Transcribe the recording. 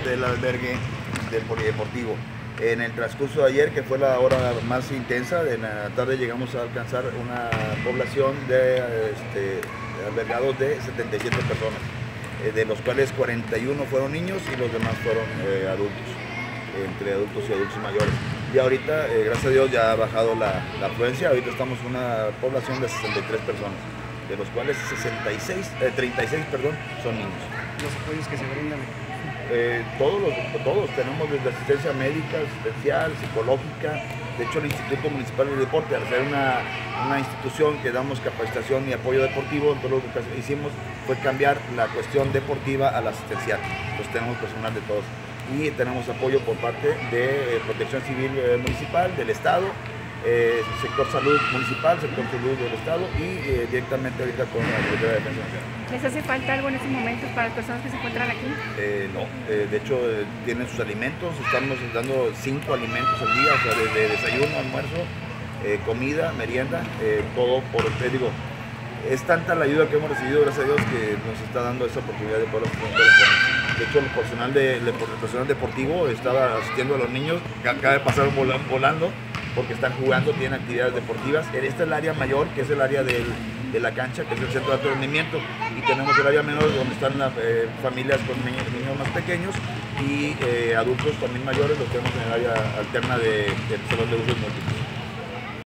parte del albergue del polideportivo. En el transcurso de ayer, que fue la hora más intensa, de la tarde llegamos a alcanzar una población de albergados de 77 personas, de los cuales 41 fueron niños y los demás fueron adultos, entre adultos y adultos mayores. Y ahorita, gracias a Dios, ya ha bajado la afluencia. Ahorita estamos en una población de 63 personas, de los cuales 36 son niños. Los apoyos que se brindan. Todos tenemos desde asistencia médica, asistencial, psicológica. De hecho, el Instituto Municipal de Deporte, al ser una institución que damos capacitación y apoyo deportivo, todo lo que hicimos fue cambiar la cuestión deportiva a la asistencial. Entonces tenemos personal de todos y tenemos apoyo por parte de Protección Civil Municipal, del Estado, sector salud municipal, sector salud del Estado y directamente ahorita con la Secretaría de Defensa Nacional. ¿Les hace falta algo en estos momentos para las personas que se encuentran aquí? No, de hecho tienen sus alimentos, estamos dando 5 alimentos al día, o sea, desde desayuno, almuerzo, comida, merienda, todo por el digo. Es tanta la ayuda que hemos recibido, gracias a Dios, que nos está dando esa oportunidad de poder afrontar las cosas. De hecho, el personal deportivo estaba asistiendo a los niños, que acaba de pasar volando, porque están jugando, tienen actividades deportivas. Esta es el área mayor, que es el área de la cancha, que es el centro de alto rendimiento, y tenemos el área menor donde están las familias con niños más pequeños y adultos también mayores, los tenemos en el área alterna del salón de usos múltiples.